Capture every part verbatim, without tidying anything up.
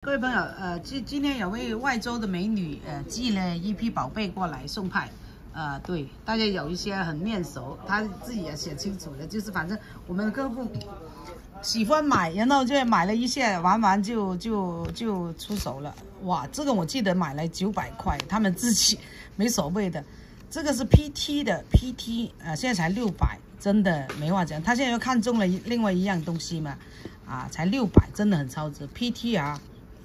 各位朋友，呃，今今天有位外州的美女，呃，寄了一批宝贝过来送派，呃，对，大家有一些很面熟，她自己也写清楚了，就是反正我们客户喜欢买，然后就买了一些，玩完就就就出手了。哇，这个我记得买了九百块，他们自己没所谓的。这个是 P T 的 P T， 呃，现在才六百，真的没话讲。他现在又看中了另外一样东西嘛，啊，才六百，真的很超值。P T 啊。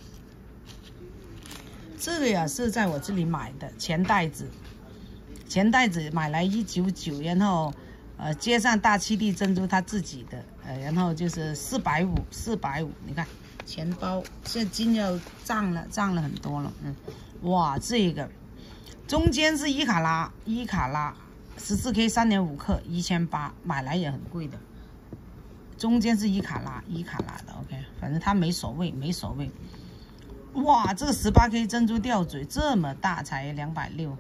这个呀是在我这里买的钱袋子，钱袋子买来一九九，然后呃接上大七粒珍珠他自己的，呃然后就是四百五，四百五，你看钱包现金要涨了，涨了很多了，嗯，哇，这个中间是一卡拉，一卡拉十四 K 三点五克，一千八，买来也很贵的，中间是一卡拉，一卡拉的 ，OK， 反正他没所谓，没所谓。哇，这个 十八 K 珍珠吊坠这么大，才两百六。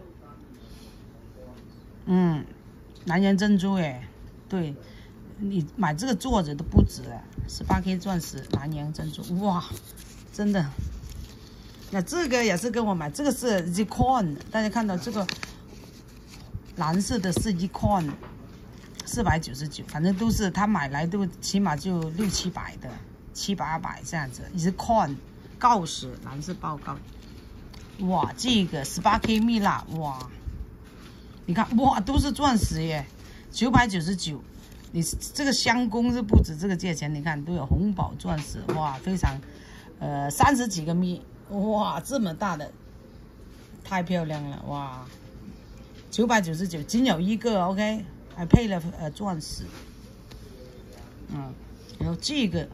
嗯，蓝岩珍珠哎，对，你买这个座子都不止了。十八 K 钻石蓝岩珍珠，哇，真的。那这个也是跟我买，这个是 Zircon， 大家看到这个蓝色的是 Zircon， 四百九十九，反正都是他买来都起码就六七百的，七八百这样子。Zircon。锆石蓝色报告，哇，这个 十八 K 蜜蜡，哇，你看，哇，都是钻石耶，九百九十九，你这个镶工是不止这个价钱，你看都有红宝钻石，哇，非常，呃，三十几个蜜，哇，这么大的，太漂亮了，哇，九百九十九，仅有一个 ，OK， 还配了呃钻石，嗯，然后这个。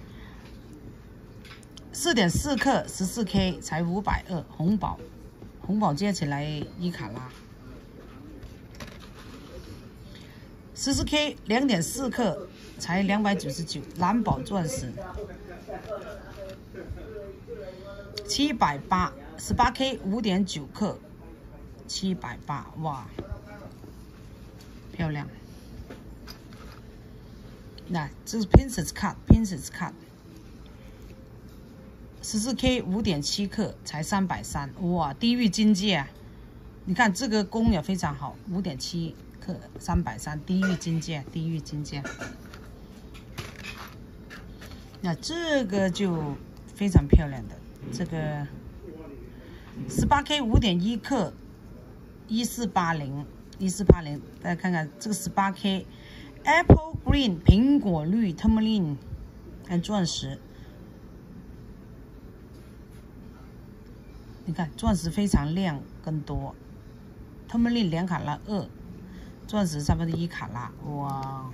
四点四克，十四 K 才五百二，红宝，红宝接起来一卡拉。十四 K 两点四克才两百九十九，蓝宝钻石。七百八，十八 K 五点九克，七百八，哇，漂亮。那这是 Princess Cut，Princess Cut。十四 K 五点七克才三百三，哇，地狱金戒、啊！你看这个工也非常好，五点七克三百三，地狱金戒，地狱金戒。那这个就非常漂亮的，这个十八 K 五点一克，一四八零，一四八零，大家看看这个十八 K Apple Green 苹果绿 Tourmaline， 看钻石。你看钻石非常亮，更多。他们令两卡拉二，钻石差不多一卡拉，哇！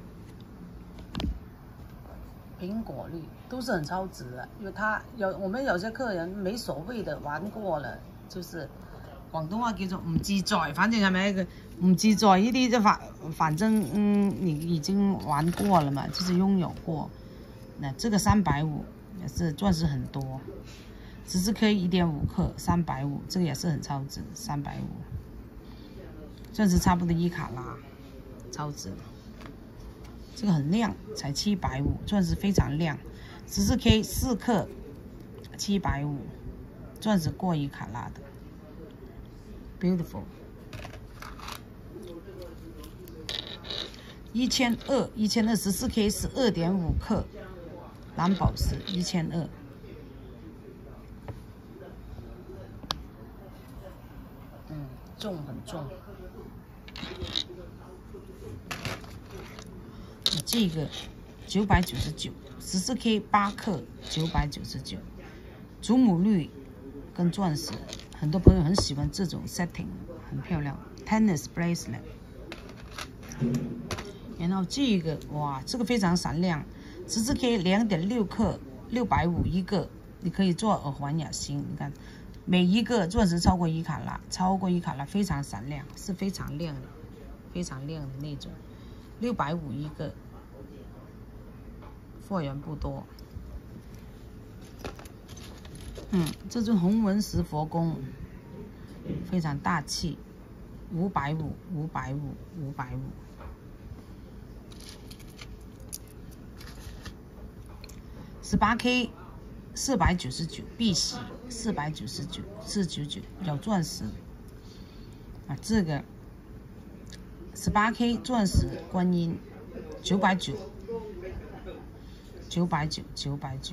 苹果绿都是很超值的，因为它有我们有些客人没所谓的玩过了，就是广东话叫做唔自在，反正係咪一個唔自在呢啲就反反正嗯你已經玩過了嘛，就是擁有過。那這個三百五也是鑽石很多。十四 K 一点五克，三百五，这个也是很超值，三百五，钻石差不多一卡拉，超值。这个很亮，才七百五，钻石非常亮。十四 K 四克，七百五，钻石过一卡拉的 ，beautiful。一千二，一千二，十四 K 十二点五克，蓝宝石一千二。重很重，这个九百九十九，十四 K 八克，九百九十九，祖母绿跟钻石，很多朋友很喜欢这种 setting， 很漂亮。Tennis bracelet， 然后这个哇，这个非常闪亮，十四 K 两点六克，六百五一个，你可以做耳环雅欣，你看。每一个钻石超过一卡拉，超过一卡拉非常闪亮，是非常亮的，非常亮的那种。六百五一个，货源不多。嗯，这种红纹石佛宫非常大气，五百五，五百五，五百五。十八 K 四百九十九，碧玺四百九十九，四九九有钻石啊。这个十八 K 钻石观音九百九，九百九，九百九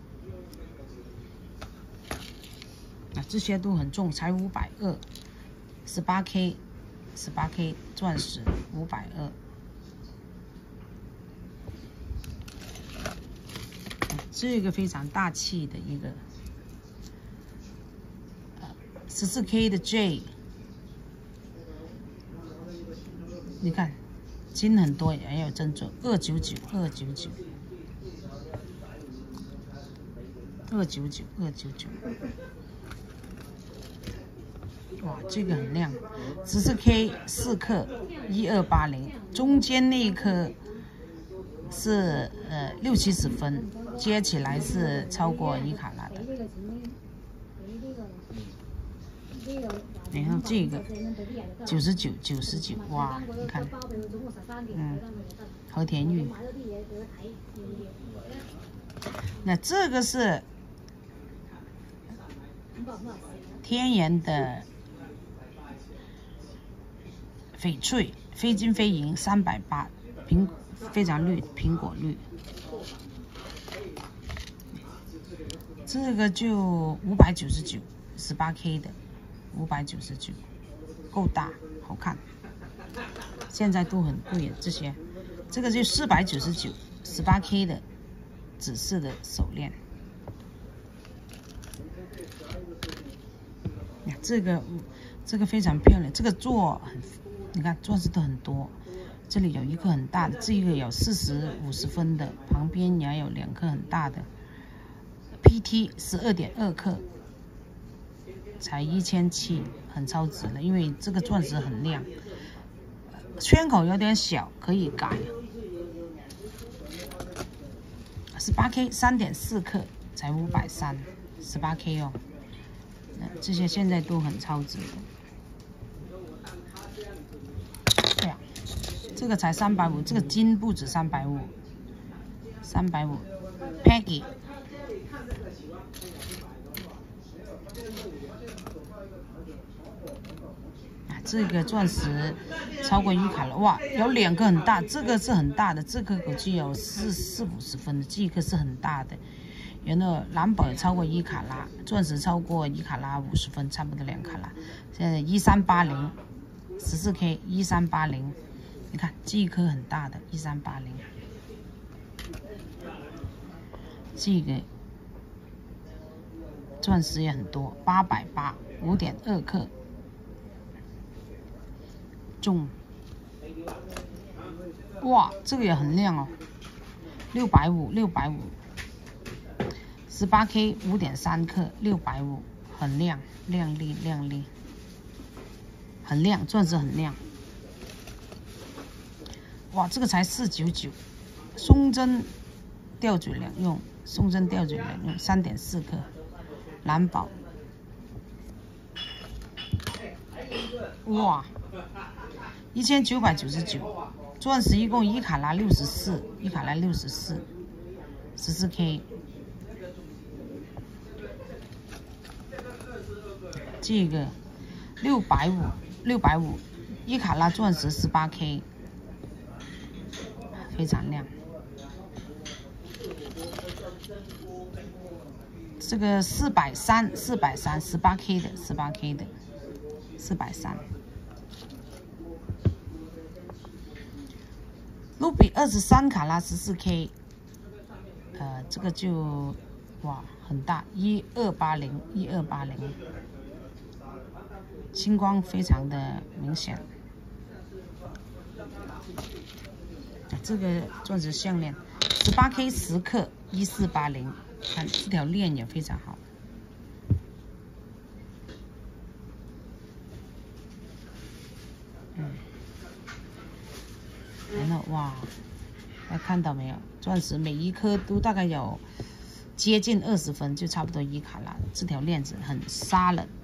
啊，这些都很重，才五百二。十八 K， 十八 K 钻石五百二。这个非常大气的一个十四 K 的 J， 你看金很多，也有珍珠，二九九，二九九，二九九，二九九。哇，这个很亮，十四 K 四克一二八零，中间那一颗是呃六七十分，接起来是超过一卡拉的。然后这个九十九，九十九，哇，你看，嗯，和田玉。那这个是天然的翡翠，非金非银，三百八，苹非常绿，苹果绿。这个就五百九十九，十八 K 的，五百九十九，够大，好看。现在都很贵的这些，这个就四百九十九，十八 K 的紫色的手链。这个这个非常漂亮，这个座很，你看钻石都很多。这里有一颗很大的，这个有四十五十分的，旁边也有两颗很大的。P T 十二点二克，才一千七，很超值了，因为这个钻石很亮。圈口有点小，可以改。十八 K 三点四克，才五百三，十八 K 哦。这些现在都很超值的。对呀、啊，这个才三百五，这个金不止三百五，三百五 ，Peggy。这个钻石超过一卡拉，哇，有两个很大，这个是很大的，这个估计有四四五十分的，这个是很大的。然后蓝宝也超过一卡拉，钻石超过一卡拉五十分，差不多两卡拉。现在一三八零，十四 K 一三八零，你看这一颗很大的一三八零，这个钻石也很多，八百八，五点二克。重，哇，这个也很亮哦，六百五，六百五，十八 K 五点三克，六百五，很亮，亮丽，亮丽，很亮，钻石很亮。哇，这个才四九九，松针吊坠两用，松针吊坠两用，三点四克，蓝宝，哇。一千九百九十九，钻石一共一卡拉六十四，一卡拉六十四，十四 K。这个六百五，六百五，一卡拉钻石十八 K， 非常亮。这个四百三，四百三，十八 K 的，十八 K 的，四百三。卢比二十三卡拉十四 K， 呃，这个就哇很大，一二八零，一二八零，星光非常的明显。这个钻石项链，十八 K 十克，一四八零，看这条链也非常好。嗯。然后哇，大家看到没有？钻石每一颗都大概有接近二十分，就差不多一卡拉。这条链子很杀人。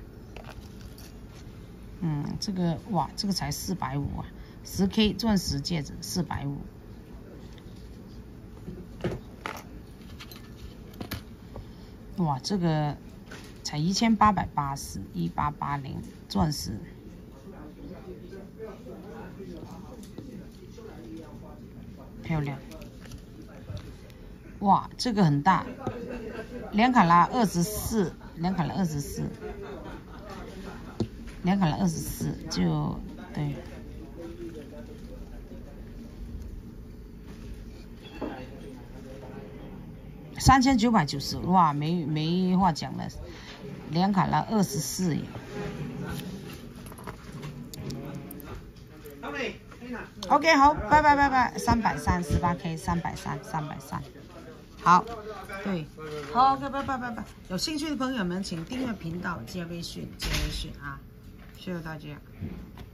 嗯，这个哇，这个才四百五啊，十 K 钻石戒指四百五。 哇，这个才一千八百八十，一八八零钻石。漂亮，哇，这个很大，两卡拉二十四，两卡拉二十四，两卡拉二十四，就对，三千九百九十，哇，没没话讲了，两卡拉二十四耶。OK， 好，拜拜拜拜，三百三十八 K， 三百三，三百三，好，对，好 ，OK， 拜拜拜拜。有兴趣的朋友们，请订阅频道，加微信，加微信啊，谢谢大家。